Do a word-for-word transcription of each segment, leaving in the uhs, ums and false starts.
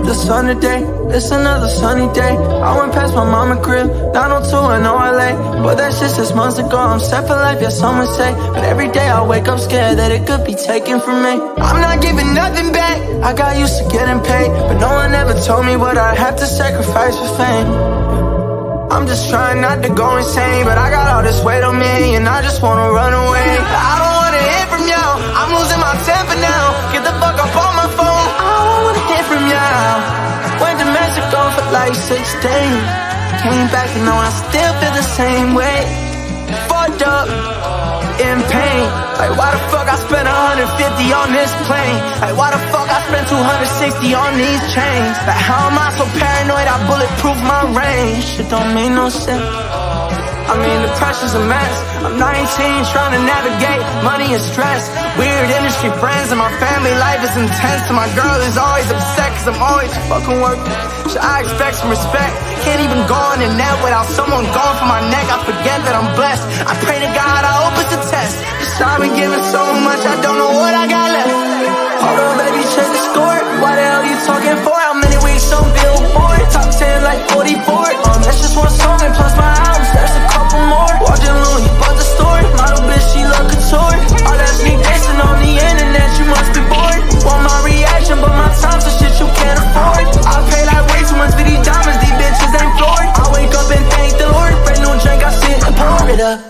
the sun today. It's another sunny day. I went past my mama crib, nine oh two in O L A. But that's just six months ago. I'm set for life, yeah, some would say. But every day I wake up scared that it could be taken from me. I'm not giving nothing back. I got used to getting paid, but no one ever told me what I'd have to sacrifice for fame. I'm just trying not to go insane, but I got all this weight on me and I just wanna run away. I don't wanna hear from y'all, I'm losing my temper now. Get the fuck up on my phone, I don't wanna hear from y'all. Went to Mexico for like six days. Came back and know I still feel the same way. Fucked up, in pain. Like why the fuck I spent one hundred fifty on this plane? Like why the fuck I spent two hundred sixty on these chains? Like how am I so paranoid I bulletproof my range? Shit don't make no sense. I mean the pressure's a mess. I'm nineteen trying to navigate money and stress. Weird industry friends and my family life is intense. And my girl is always upset cause I'm always fucking working. So I expect some respect. Can't even go on the net without someone going for my neck. I forget that I'm blessed. I pray to God I hope it's a test. Cause I've been giving so much I don't know what I got left. Hold on baby, check the score. Why the hell you talking for? How many weeks on Billboard? Top ten like forty-four. Um, that's just one song and plus my albums. There's a couple more. Watching Louis, bought the story. Model bitch, she look couture. All that sneak dissing on the internet, you must be bored. Want my reaction, but my time's the shit you can't afford. I pay like way too much for these diamonds, these bitches ain't floored. I wake up and thank the Lord. Brand new drink, I sit and pour it up.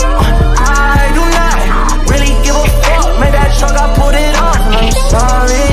I do not really give a fuck. Maybe that truck, I put it off and I'm sorry.